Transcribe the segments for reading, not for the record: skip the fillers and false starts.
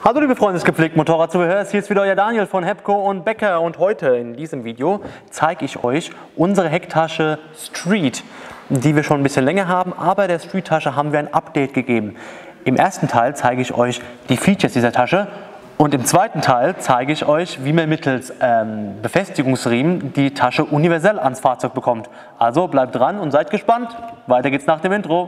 Hallo liebe Freunde des gepflegten Motorradzubehörs, hier ist wieder euer Daniel von Hepco und Becker und heute in diesem Video zeige ich euch unsere Hecktasche Street, die wir schon ein bisschen länger haben, aber der Street Tasche haben wir ein Update gegeben. Im ersten Teil zeige ich euch die Features dieser Tasche und im zweiten Teil zeige ich euch, wie man mittels Befestigungsriemen die Tasche universell ans Fahrzeug bekommt. Also bleibt dran und seid gespannt, weiter geht's nach dem Intro.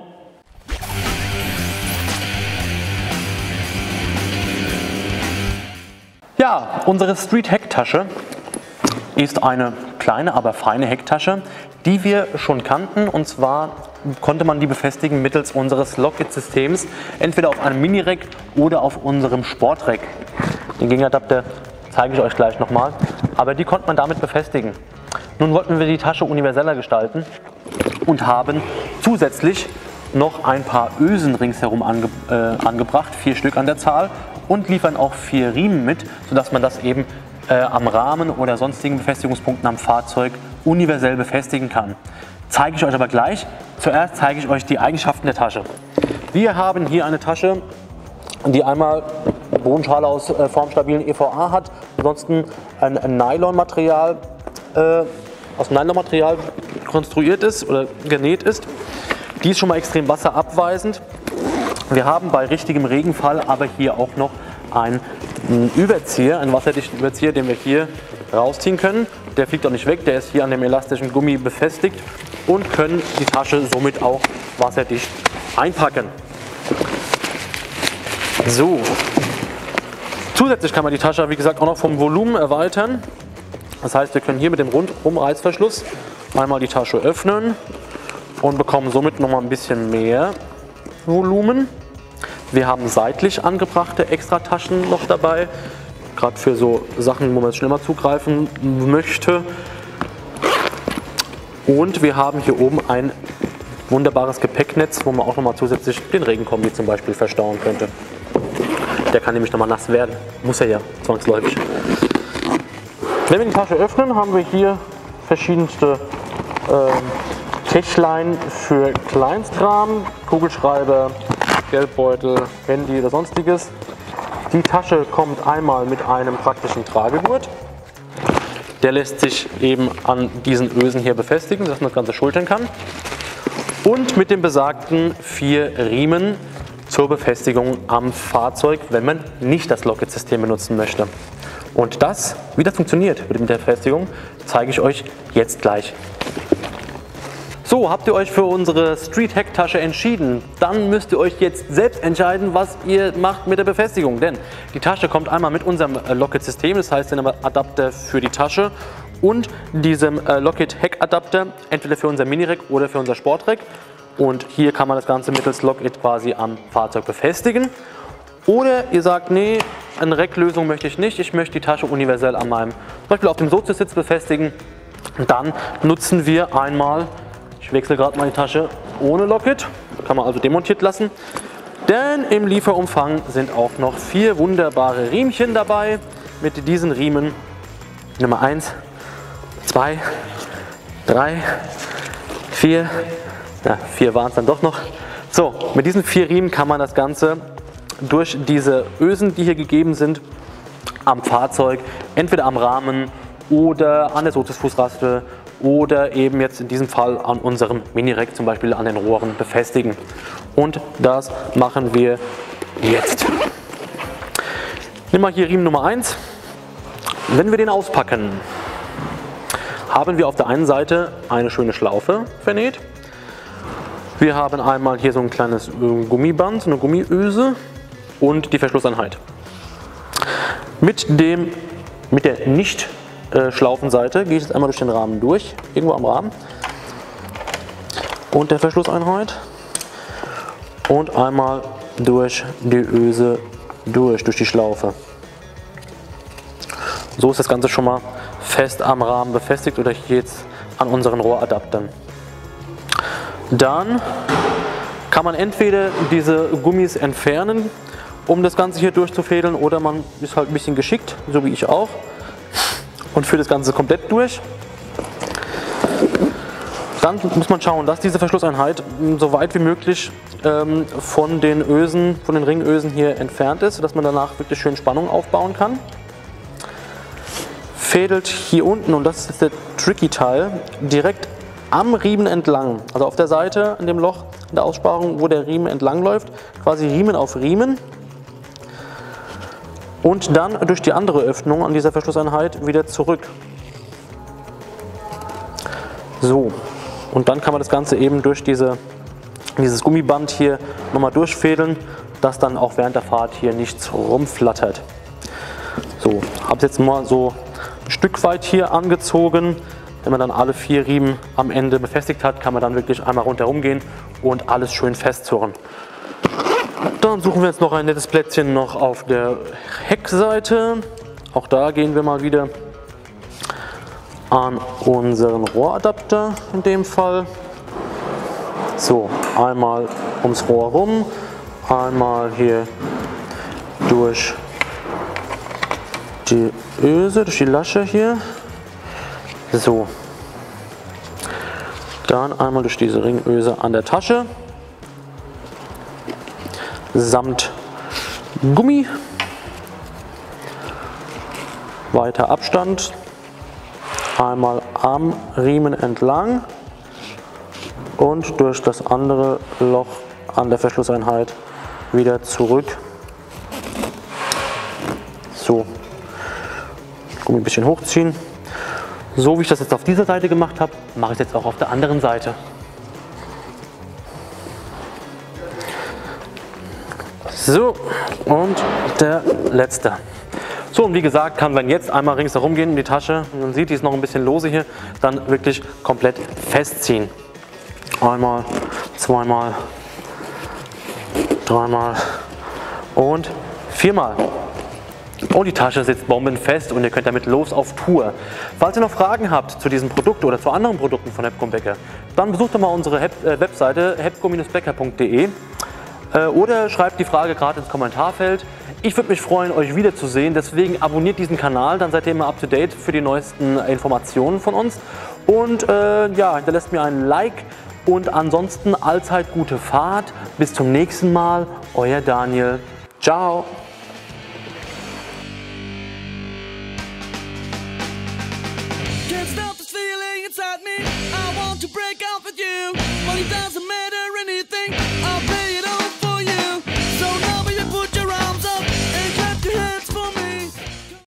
Ja, unsere Street Hecktasche ist eine kleine, aber feine Hecktasche, die wir schon kannten, und zwar konnte man die befestigen mittels unseres Lockit-Systems, entweder auf einem Mini-Rack oder auf unserem Sport-Rack. Den Gegenadapter zeige ich euch gleich nochmal, aber die konnte man damit befestigen. Nun wollten wir die Tasche universeller gestalten und haben zusätzlich noch ein paar Ösen ringsherum angebracht, 4 Stück an der Zahl, und liefern auch 4 Riemen mit, sodass man das eben am Rahmen oder sonstigen Befestigungspunkten am Fahrzeug universell befestigen kann. Zeige ich euch aber gleich. Zuerst zeige ich euch die Eigenschaften der Tasche. Wir haben hier eine Tasche, die einmal Bodenschale aus formstabilen EVA hat, ansonsten ein Nylonmaterial, aus Nylonmaterial konstruiert ist oder genäht ist. Die ist schon mal extrem wasserabweisend. Wir haben bei richtigem Regenfall aber hier auch noch einen Überzieher, einen wasserdichten Überzieher, den wir hier rausziehen können. Der fliegt auch nicht weg, der ist hier an dem elastischen Gummi befestigt und können die Tasche somit auch wasserdicht einpacken. So. Zusätzlich kann man die Tasche, wie gesagt, auch noch vom Volumen erweitern. Das heißt, wir können hier mit dem Rundumreißverschluss einmal die Tasche öffnen und bekommen somit noch mal ein bisschen mehr Volumen. Wir haben seitlich angebrachte Extrataschen noch dabei, gerade für so Sachen, wo man schneller zugreifen möchte. Und wir haben hier oben ein wunderbares Gepäcknetz, wo man auch noch mal zusätzlich den Regenkombi zum Beispiel verstauen könnte. Der kann nämlich noch mal nass werden, muss er ja zwangsläufig. Wenn wir die Tasche öffnen, haben wir hier verschiedenste Täschlein für Kleinstrahmen, Kugelschreiber, Geldbeutel, Handy oder sonstiges. Die Tasche kommt einmal mit einem praktischen Tragegurt. Der lässt sich eben an diesen Ösen hier befestigen, dass man das Ganze schultern kann. Und mit den besagten 4 Riemen zur Befestigung am Fahrzeug, wenn man nicht das Lockit-System benutzen möchte. Und das, wie das funktioniert mit der Befestigung, zeige ich euch jetzt gleich. So, habt ihr euch für unsere Street Hecktasche entschieden? Dann müsst ihr euch jetzt selbst entscheiden, was ihr macht mit der Befestigung. Denn die Tasche kommt einmal mit unserem Lockit-System, das heißt den Adapter für die Tasche und diesem Lockit Heckadapter, entweder für unser Mini-Rack oder für unser Sport-Rack. Und hier kann man das Ganze mittels Lockit quasi am Fahrzeug befestigen. Oder ihr sagt, nee, eine Racklösung möchte ich nicht, ich möchte die Tasche universell an meinem, zum Beispiel auf dem Soziositz befestigen. Dann nutzen wir einmal, ich wechsle gerade mal die Tasche ohne Lockit, kann man also demontiert lassen. Denn im Lieferumfang sind auch noch 4 wunderbare Riemchen dabei. Mit diesen Riemen Nummer 1, 2, 3, 4, ja, 4 waren es dann doch noch. So, mit diesen 4 Riemen kann man das Ganze durch diese Ösen, die hier gegeben sind, am Fahrzeug, entweder am Rahmen oder an der Soziusfußraste oder eben jetzt in diesem Fall an unserem Mini-Rack, zum Beispiel an den Rohren befestigen. Und das machen wir jetzt. Nimm mal hier Riemen Nummer 1. Wenn wir den auspacken, haben wir auf der einen Seite eine schöne Schlaufe vernäht. Wir haben einmal hier so ein kleines Gummiband, eine Gummiöse und die Verschlusseinheit. Mit der nicht Schlaufenseite gehe ich jetzt einmal durch den Rahmen durch, irgendwo am Rahmen und der Verschlusseinheit und einmal durch die Öse durch die Schlaufe. So ist das Ganze schon mal fest am Rahmen befestigt oder hier jetzt an unseren Rohradaptern. Dann kann man entweder diese Gummis entfernen, um das Ganze hier durchzufädeln, oder man ist halt ein bisschen geschickt, so wie ich auch, und führt das Ganze komplett durch. Dann muss man schauen, dass diese Verschlusseinheit so weit wie möglich von den Ösen, von den Ringösen hier entfernt ist, sodass man danach wirklich schön Spannung aufbauen kann. Fädelt hier unten, und das ist jetzt der tricky Teil, direkt am Riemen entlang, also auf der Seite in dem Loch in der Aussparung, wo der Riemen entlang läuft, quasi Riemen auf Riemen und dann durch die andere Öffnung an dieser Verschlusseinheit wieder zurück. So, und dann kann man das Ganze eben durch dieses Gummiband hier nochmal durchfädeln, dass dann auch während der Fahrt hier nichts rumflattert. So, habe es jetzt mal so ein Stück weit hier angezogen. Wenn man dann alle 4 Riemen am Ende befestigt hat, kann man dann wirklich einmal rundherum gehen und alles schön festzurren. Dann suchen wir jetzt noch ein nettes Plätzchen noch auf der Heckseite. Auch da gehen wir mal wieder an unseren Rohradapter in dem Fall. So, einmal ums Rohr rum, einmal hier durch die Öse, durch die Lasche hier. So, dann einmal durch diese Ringöse an der Tasche samt Gummi. Weiter Abstand, einmal am Riemen entlang und durch das andere Loch an der Verschlusseinheit wieder zurück. So, Gummi ein bisschen hochziehen. So wie ich das jetzt auf dieser Seite gemacht habe, mache ich es jetzt auch auf der anderen Seite. So, und der letzte. So, und wie gesagt, kann man jetzt einmal ringsherum gehen in die Tasche. Man sieht, die ist noch ein bisschen lose hier. Dann wirklich komplett festziehen. Einmal, zweimal, dreimal und 4-mal. Und die Tasche sitzt bombenfest und ihr könnt damit los auf Tour. Falls ihr noch Fragen habt zu diesem Produkt oder zu anderen Produkten von Hepco Becker, dann besucht doch mal unsere Webseite hepco-becker.de oder schreibt die Frage gerade ins Kommentarfeld. Ich würde mich freuen, euch wiederzusehen, deswegen abonniert diesen Kanal, dann seid ihr immer up to date für die neuesten Informationen von uns. Und ja, hinterlasst mir einen Like und ansonsten allzeit gute Fahrt. Bis zum nächsten Mal, euer Daniel. Ciao. Can't stop this feeling inside me. I want to break out.